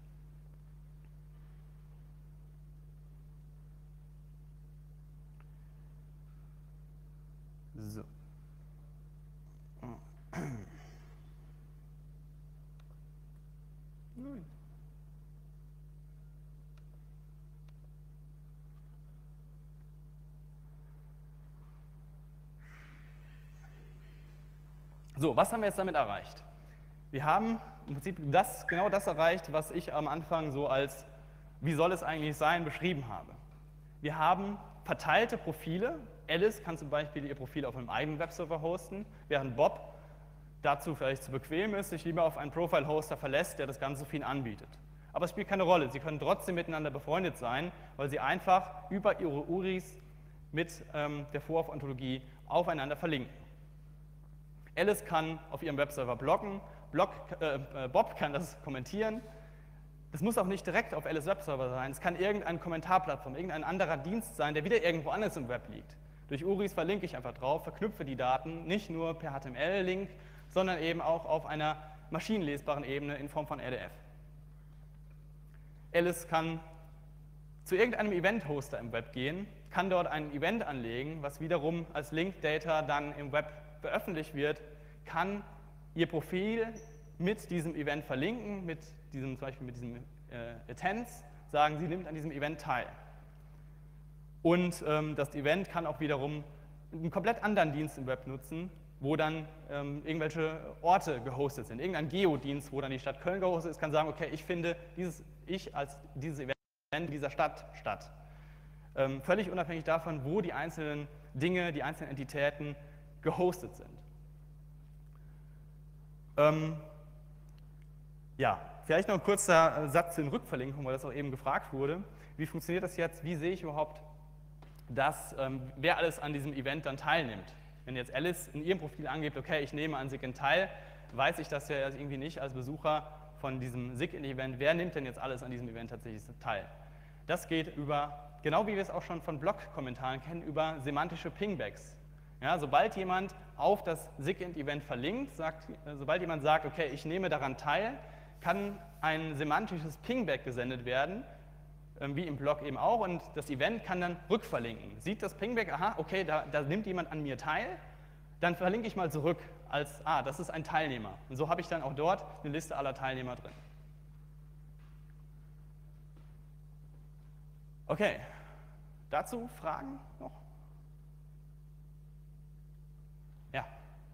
So. So, was haben wir jetzt damit erreicht? Wir haben im Prinzip das, genau das erreicht, was ich am Anfang so als wie soll es eigentlich sein beschrieben habe. Wir haben verteilte Profile. Alice kann zum Beispiel ihr Profil auf einem eigenen Webserver hosten, während Bob dazu vielleicht zu bequem ist, sich lieber auf einen Profile-Hoster verlässt, der das Ganze für ihn anbietet. Aber es spielt keine Rolle. Sie können trotzdem miteinander befreundet sein, weil sie einfach über ihre U R Is mit ähm, der Vorwurf-Ontologie aufeinander verlinken. Alice kann auf ihrem Webserver bloggen, Blog, äh, Bob kann das kommentieren. Das muss auch nicht direkt auf Alice Webserver sein, es kann irgendeine Kommentarplattform, irgendein anderer Dienst sein, der wieder irgendwo anders im Web liegt. Durch U R Is verlinke ich einfach drauf, verknüpfe die Daten, nicht nur per H T M L-Link, sondern eben auch auf einer maschinenlesbaren Ebene in Form von R D F. Alice kann zu irgendeinem Event-Hoster im Web gehen, kann dort ein Event anlegen, was wiederum als Link-Data dann im Web veröffentlicht wird, kann ihr Profil mit diesem Event verlinken, mit diesem, zum Beispiel mit diesem äh, Attends, sagen, sie nimmt an diesem Event teil. Und ähm, das Event kann auch wiederum einen komplett anderen Dienst im Web nutzen, wo dann ähm, irgendwelche Orte gehostet sind. Irgendein Geodienst, wo dann die Stadt Köln gehostet ist, kann sagen, okay, ich finde dieses, ich als dieses Event in dieser Stadt statt. Ähm, völlig unabhängig davon, wo die einzelnen Dinge, die einzelnen Entitäten gehostet sind. Ähm, ja, vielleicht noch ein kurzer Satz zu den Rückverlinkungen, weil das auch eben gefragt wurde. Wie funktioniert das jetzt? Wie sehe ich überhaupt, dass, ähm, wer alles an diesem Event dann teilnimmt? Wenn jetzt Alice in ihrem Profil angibt, okay, ich nehme an SIGINT teil, weiß ich das ja irgendwie nicht als Besucher von diesem SIGINT-Event. Wer nimmt denn jetzt alles an diesem Event tatsächlich teil? Das geht über, genau wie wir es auch schon von Blog-Kommentaren kennen, über semantische Pingbacks. Ja, sobald jemand auf das SIGINT-Event verlinkt, sagt, äh, sobald jemand sagt, okay, ich nehme daran teil, kann ein semantisches Pingback gesendet werden, äh, wie im Blog eben auch, und das Event kann dann rückverlinken. Sieht das Pingback, aha, okay, da, da nimmt jemand an mir teil, dann verlinke ich mal zurück als, ah, das ist ein Teilnehmer. Und so habe ich dann auch dort eine Liste aller Teilnehmer drin. Okay, dazu Fragen noch? Ja.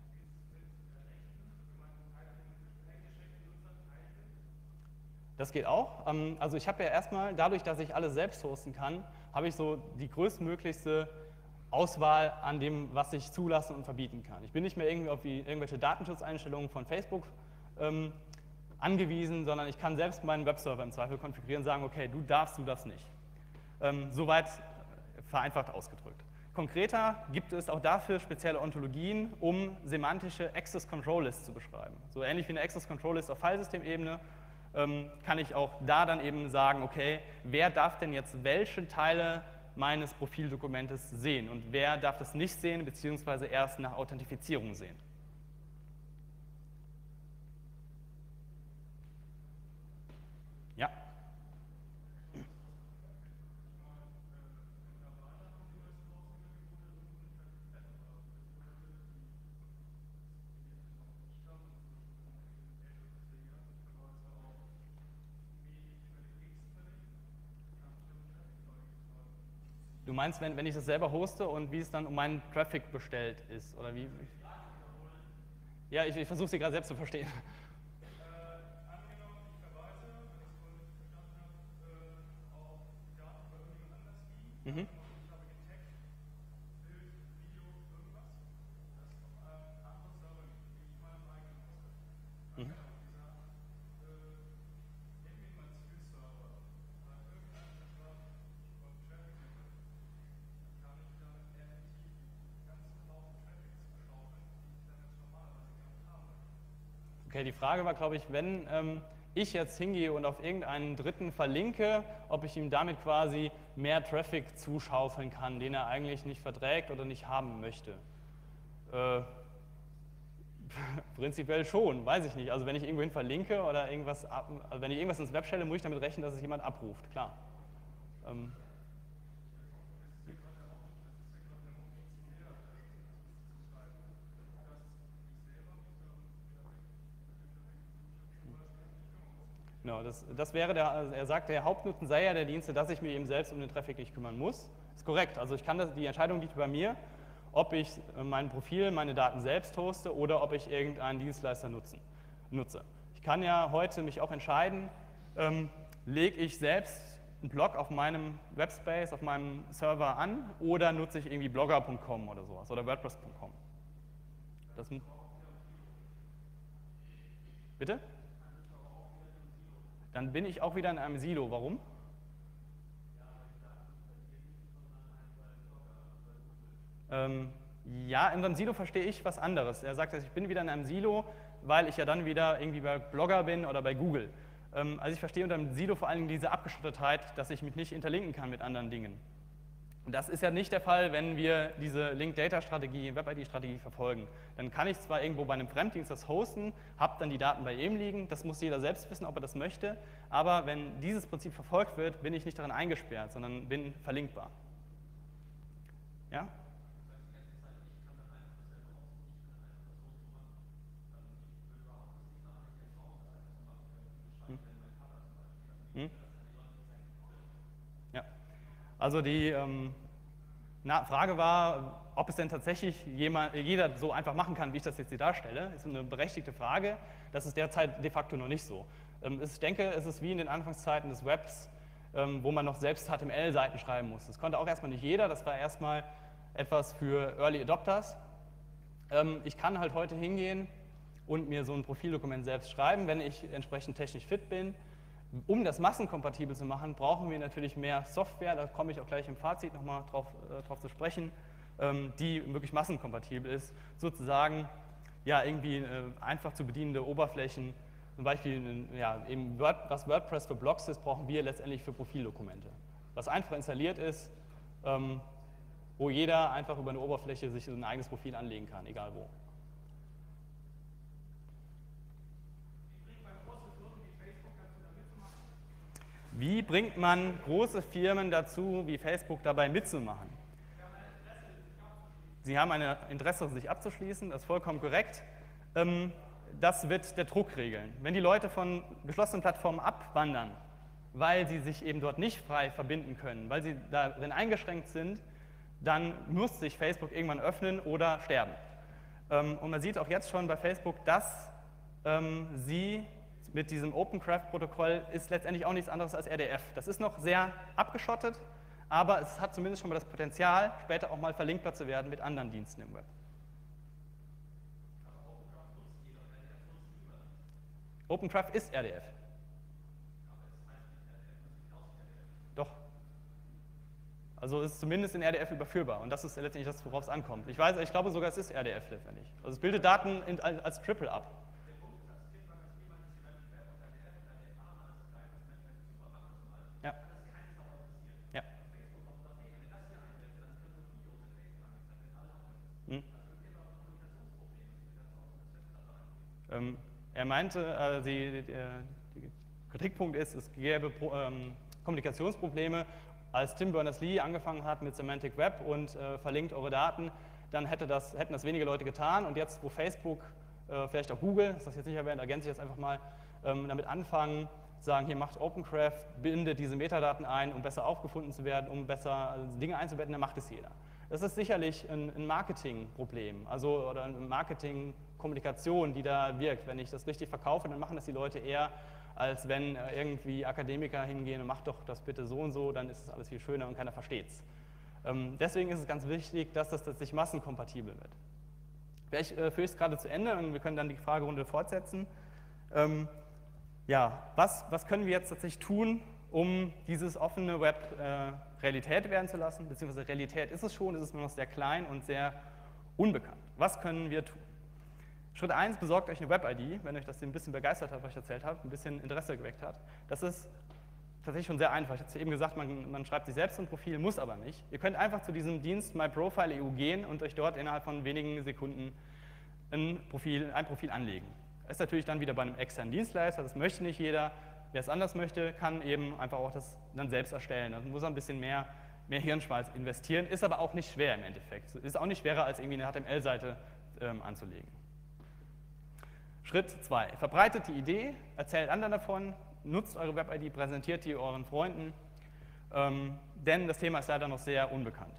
Das geht auch. Also ich habe ja erstmal, dadurch, dass ich alles selbst hosten kann, habe ich so die größtmöglichste Auswahl an dem, was ich zulassen und verbieten kann. Ich bin nicht mehr irgendwie auf die, irgendwelche Datenschutzeinstellungen von Facebook ähm, angewiesen, sondern ich kann selbst meinen Webserver im Zweifel konfigurieren und sagen, okay, du darfst, du das nicht. Ähm, soweit vereinfacht ausgedrückt. Konkreter gibt es auch dafür spezielle Ontologien, um semantische Access Control Lists zu beschreiben. So ähnlich wie eine Access Control List auf Filesystemebene ähm, kann ich auch da dann eben sagen, okay, wer darf denn jetzt welche Teile meines Profildokumentes sehen und wer darf das nicht sehen, beziehungsweise erst nach Authentifizierung sehen. Ja. Du meinst, wenn, wenn ich das selber hoste und wie es dann um meinen Traffic bestellt ist, oder wie? Ja, ich, ich versuche sie gerade selbst zu verstehen. Mhm. Mhm. Okay, die Frage war, glaube ich, wenn ähm, ich jetzt hingehe und auf irgendeinen Dritten verlinke, ob ich ihm damit quasi mehr Traffic zuschaufeln kann, den er eigentlich nicht verträgt oder nicht haben möchte. Äh, prinzipiell schon, weiß ich nicht. Also wenn ich irgendwohin verlinke oder irgendwas, ab, also wenn ich irgendwas ins Web stelle, muss ich damit rechnen, dass es jemand abruft, klar. Ähm, Genau, das, das wäre der, also er sagt, der Hauptnutzen sei ja der Dienste, dass ich mich eben selbst um den Traffic nicht kümmern muss. Ist korrekt, also ich kann das, die Entscheidung liegt bei mir, ob ich mein Profil, meine Daten selbst hoste oder ob ich irgendeinen Dienstleister nutzen, nutze. Ich kann ja heute mich auch entscheiden, ähm, lege ich selbst einen Blog auf meinem Webspace, auf meinem Server an oder nutze ich irgendwie blogger punkt com oder sowas oder wordpress punkt com. Das, bitte? Dann bin ich auch wieder in einem Silo. Warum? Ähm, ja, in einem Silo verstehe ich was anderes. Er sagt, ich bin wieder in einem Silo, weil ich ja dann wieder irgendwie bei Blogger bin oder bei Google. Ähm, also ich verstehe unter einem Silo vor allen Dingen diese Abgeschottetheit, dass ich mich nicht interlinken kann mit anderen Dingen. Und das ist ja nicht der Fall, wenn wir diese Link-Data-Strategie, Web-I D-Strategie verfolgen. Dann kann ich zwar irgendwo bei einem Fremddienst das hosten, habe dann die Daten bei ihm liegen, das muss jeder selbst wissen, ob er das möchte, aber wenn dieses Prinzip verfolgt wird, bin ich nicht daran eingesperrt, sondern bin verlinkbar. Ja? Hm? Hm? Ja. Also die ähm, na, Frage war, ob es denn tatsächlich jemand, jeder so einfach machen kann, wie ich das jetzt hier darstelle. Das ist eine berechtigte Frage. Das ist derzeit de facto noch nicht so. Ähm, ich denke, es ist wie in den Anfangszeiten des Webs, ähm, wo man noch selbst H T M L-Seiten schreiben muss. Das konnte auch erstmal nicht jeder, das war erstmal etwas für Early Adopters. Ähm, ich kann halt heute hingehen und mir so ein Profildokument selbst schreiben, wenn ich entsprechend technisch fit bin. Um das massenkompatibel zu machen, brauchen wir natürlich mehr Software, da komme ich auch gleich im Fazit nochmal drauf, äh, drauf zu sprechen, ähm, die wirklich massenkompatibel ist. Sozusagen ja, irgendwie äh, einfach zu bedienende Oberflächen, zum Beispiel ja, eben Word, was WordPress für Blogs ist, brauchen wir letztendlich für Profildokumente. Was einfach installiert ist, ähm, wo jeder einfach über eine Oberfläche sich ein eigenes Profil anlegen kann, egal wo. Wie bringt man große Firmen dazu, wie Facebook, dabei mitzumachen? Sie haben ein Interesse, sich abzuschließen, das ist vollkommen korrekt. Das wird der Druck regeln. Wenn die Leute von geschlossenen Plattformen abwandern, weil sie sich eben dort nicht frei verbinden können, weil sie darin eingeschränkt sind, dann muss sich Facebook irgendwann öffnen oder sterben. Und man sieht auch jetzt schon bei Facebook, dass sie mit diesem OpenCraft-Protokoll ist letztendlich auch nichts anderes als R D F. Das ist noch sehr abgeschottet, aber es hat zumindest schon mal das Potenzial, später auch mal verlinkbar zu werden mit anderen Diensten im Web. OpenCraft ist R D F. Doch. Also es ist zumindest in R D F überführbar und das ist letztendlich das, worauf es ankommt. Ich weiß, ich glaube sogar, es ist R D F letztendlich. Also es bildet Daten in, als Triple ab. Ja. Ja. Hm. Ähm, er meinte, äh, die, die, der Kritikpunkt ist, es gäbe Pro, ähm, Kommunikationsprobleme. Als Tim Berners-Lee angefangen hat mit Semantic Web und äh, verlinkt eure Daten, dann hätte das, hätten das wenige Leute getan. Und jetzt, wo Facebook, äh, vielleicht auch Google, das ist jetzt nicht erwähnt, ergänze ich jetzt einfach mal, ähm, damit anfangen, sagen, hier macht OpenCraft, bindet diese Metadaten ein, um besser aufgefunden zu werden, um besser Dinge einzubetten, dann macht es jeder. Das ist sicherlich ein, ein Marketingproblem, also oder eine Marketingkommunikation, die da wirkt. Wenn ich das richtig verkaufe, dann machen das die Leute eher, als wenn irgendwie Akademiker hingehen und macht doch das bitte so und so, dann ist es alles viel schöner und keiner versteht es. Ähm, deswegen ist es ganz wichtig, dass das tatsächlich massenkompatibel wird. Vielleicht äh, führe ich es gerade zu Ende und wir können dann die Fragerunde fortsetzen. Ähm, Ja, was, was können wir jetzt tatsächlich tun, um dieses offene Web äh, Realität werden zu lassen? Beziehungsweise Realität ist es schon, ist es nur noch sehr klein und sehr unbekannt. Was können wir tun? Schritt eins, besorgt euch eine Web-I D, wenn euch das ein bisschen begeistert hat, was ich erzählt habe, ein bisschen Interesse geweckt hat. Das ist tatsächlich schon sehr einfach. Ich hatte eben gesagt, man, man schreibt sich selbst ein Profil, muss aber nicht. Ihr könnt einfach zu diesem Dienst MyProfile punkt E U gehen und euch dort innerhalb von wenigen Sekunden ein Profil, ein Profil anlegen. Das ist natürlich dann wieder bei einem externen Dienstleister, das möchte nicht jeder. Wer es anders möchte, kann eben einfach auch das dann selbst erstellen. Dann muss er ein bisschen mehr, mehr Hirnschmalz investieren, ist aber auch nicht schwer im Endeffekt. Ist auch nicht schwerer, als irgendwie eine H T M L-Seite ähm, anzulegen. Schritt zwei. Verbreitet die Idee, erzählt anderen davon, nutzt eure Web-I D, präsentiert die euren Freunden, ähm, denn das Thema ist leider noch sehr unbekannt.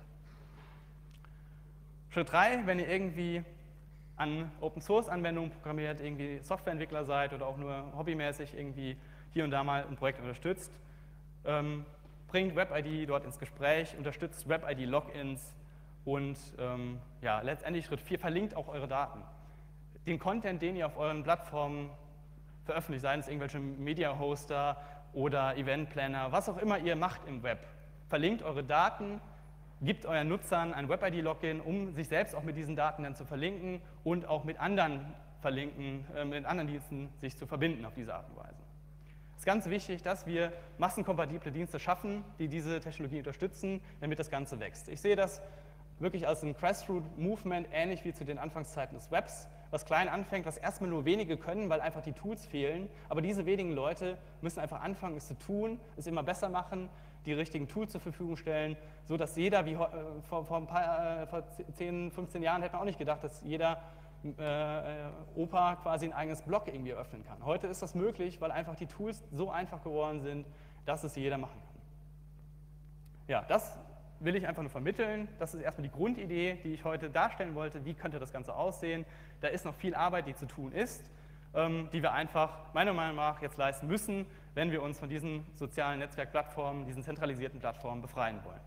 Schritt drei, wenn ihr irgendwie an Open-Source-Anwendungen programmiert, irgendwie Softwareentwickler seid oder auch nur hobbymäßig irgendwie hier und da mal ein Projekt unterstützt, ähm, bringt Web-I D dort ins Gespräch, unterstützt Web-I D-Logins und ähm, ja, letztendlich Schritt vier, verlinkt auch eure Daten. Den Content, den ihr auf euren Plattformen veröffentlicht, seien es irgendwelche Media-Hoster oder Event-Planner, was auch immer ihr macht im Web, verlinkt eure Daten, gibt euren Nutzern ein Web-I D-Login, um sich selbst auch mit diesen Daten dann zu verlinken und auch mit anderen verlinken, äh, mit anderen Diensten sich zu verbinden auf diese Art und Weise. Es ist ganz wichtig, dass wir massenkompatible Dienste schaffen, die diese Technologie unterstützen, damit das Ganze wächst. Ich sehe das wirklich als ein Grassroot-Movement, ähnlich wie zu den Anfangszeiten des Webs, was klein anfängt, was erstmal nur wenige können, weil einfach die Tools fehlen. Aber diese wenigen Leute müssen einfach anfangen, es zu tun, es immer besser machen, die richtigen Tools zur Verfügung stellen, sodass jeder, wie äh, vor, vor, ein paar, äh, vor zehn, fünfzehn Jahren hätte man auch nicht gedacht, dass jeder äh, Opa quasi ein eigenes Blog irgendwie eröffnen kann. Heute ist das möglich, weil einfach die Tools so einfach geworden sind, dass es jeder machen kann. Ja, das will ich einfach nur vermitteln. Das ist erstmal die Grundidee, die ich heute darstellen wollte. Wie könnte das Ganze aussehen? Da ist noch viel Arbeit, die zu tun ist, ähm, die wir einfach meiner Meinung nach jetzt leisten müssen, wenn wir uns von diesen sozialen Netzwerkplattformen, diesen zentralisierten Plattformen befreien wollen.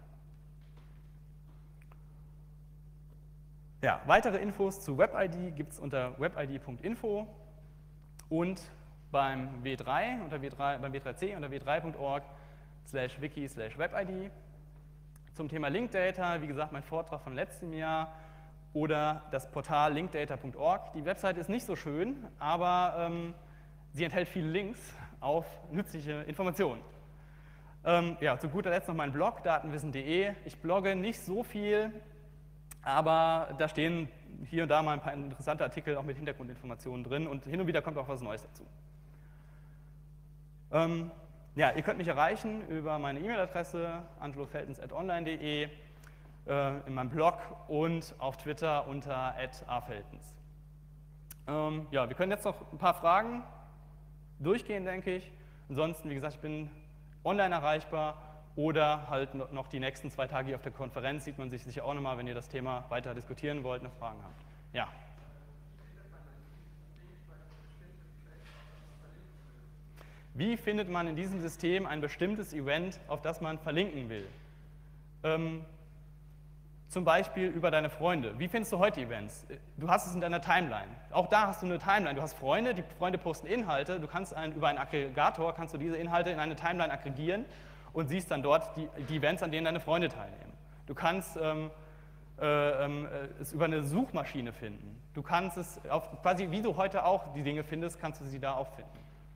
Ja, weitere Infos zu Web-I D gibt es unter webid punkt info und beim W drei, unter W drei, beim W drei C unter w drei punkt org slash wiki slash webid. Zum Thema Linkdata, wie gesagt, mein Vortrag von letztem Jahr oder das Portal linkdata punkt org. Die Website ist nicht so schön, aber ähm, sie enthält viele Links auf nützliche Informationen. Ähm, ja, zu guter Letzt noch mein Blog, datenwissen punkt de. Ich blogge nicht so viel, aber da stehen hier und da mal ein paar interessante Artikel auch mit Hintergrundinformationen drin und hin und wieder kommt auch was Neues dazu. Ähm, ja, ihr könnt mich erreichen über meine E-Mail-Adresse angelo feltens at online punkt de, äh, in meinem Blog und auf Twitter unter at a feltens. Ähm, ja, wir können jetzt noch ein paar Fragen durchgehen, denke ich. Ansonsten, wie gesagt, ich bin online erreichbar oder halt noch die nächsten zwei Tage hier auf der Konferenz sieht man sich sicher auch nochmal, wenn ihr das Thema weiter diskutieren wollt, noch Fragen habt. Ja. Wie findet man in diesem System ein bestimmtes Event, auf das man verlinken will? Ähm, zum Beispiel über deine Freunde. Wie findest du heute Events? Du hast es in deiner Timeline. Auch da hast du eine Timeline. Du hast Freunde, die Freunde posten Inhalte. Du kannst ein, über einen Aggregator kannst du diese Inhalte in eine Timeline aggregieren und siehst dann dort die, die Events, an denen deine Freunde teilnehmen. Du kannst ähm, äh, äh, es über eine Suchmaschine finden. Du kannst es, auf, quasi wie du heute auch die Dinge findest, kannst du sie da auch finden.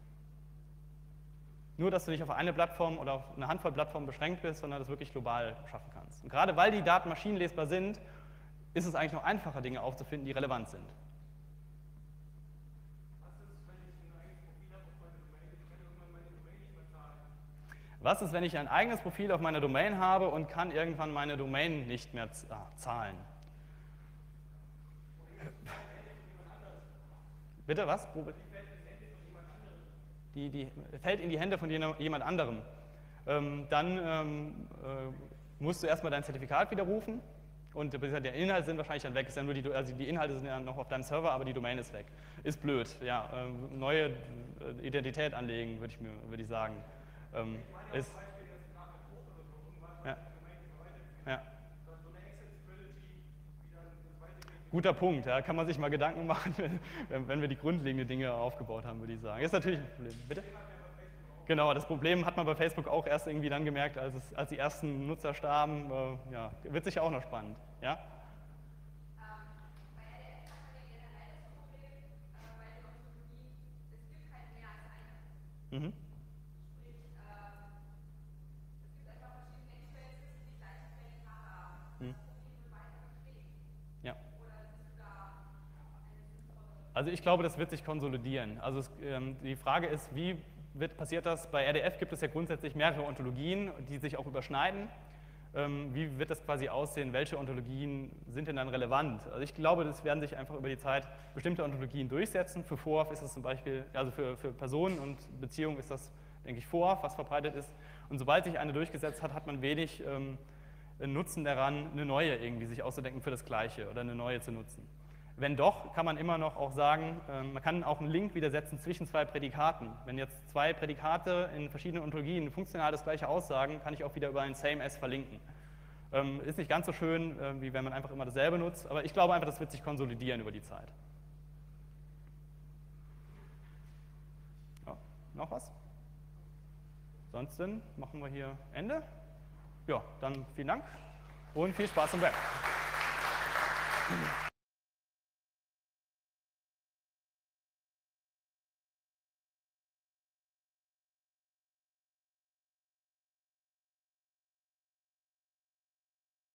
Nur, dass du nicht auf eine Plattform oder auf eine Handvoll Plattformen beschränkt bist, sondern das wirklich global schaffen kannst. Und gerade weil die Daten maschinenlesbar sind, ist es eigentlich noch einfacher, Dinge aufzufinden, die relevant sind. Was ist, wenn ich ein eigenes Profil auf meiner Domain habe und kann irgendwann meine Domain nicht mehr zahlen? Bitte, was? Die, die fällt in die Hände von jemand anderem. Ähm, dann ähm, äh, musst du erstmal dein Zertifikat widerrufen und die Inhalte sind wahrscheinlich dann weg. Ist ja nur die, also die Inhalte sind ja noch auf deinem Server, aber die Domain ist weg. Ist blöd. Ja, äh, neue Identität anlegen, würde ich, mir, würd ich sagen. Ähm, ist, ja. Ja. Guter Punkt, ja, kann man sich mal Gedanken machen, wenn, wenn wir die grundlegenden Dinge aufgebaut haben, würde ich sagen. Ist natürlich ein Problem. Bitte? Genau, das Problem hat man bei Facebook auch erst irgendwie dann gemerkt, als, es, als die ersten Nutzer starben. Äh, ja, wird sicher auch noch spannend. Ja? Mhm. Hm. Ja. Also ich glaube, das wird sich konsolidieren. Also es, ähm, die Frage ist, wie wird, passiert das? Bei R D F gibt es ja grundsätzlich mehrere Ontologien, die sich auch überschneiden. Ähm, wie wird das quasi aussehen? Welche Ontologien sind denn dann relevant? Also ich glaube, das werden sich einfach über die Zeit bestimmte Ontologien durchsetzen. Für V O A F ist das zum Beispiel, also für, für Personen und Beziehungen ist das, denke ich, V O A F, was verbreitet ist. Und sobald sich eine durchgesetzt hat, hat man wenig ähm, Nutzen daran, eine neue irgendwie sich auszudenken für das Gleiche oder eine neue zu nutzen. Wenn doch, kann man immer noch auch sagen, ähm, man kann auch einen Link widersetzen zwischen zwei Prädikaten. Wenn jetzt zwei Prädikate in verschiedenen Ontologien funktional das Gleiche aussagen, kann ich auch wieder über ein Same-As verlinken. Ähm, ist nicht ganz so schön, äh, wie wenn man einfach immer dasselbe nutzt, aber ich glaube einfach, das wird sich konsolidieren über die Zeit. Ja, noch was? Ansonsten machen wir hier Ende. Ja, dann vielen Dank und viel Spaß im Web.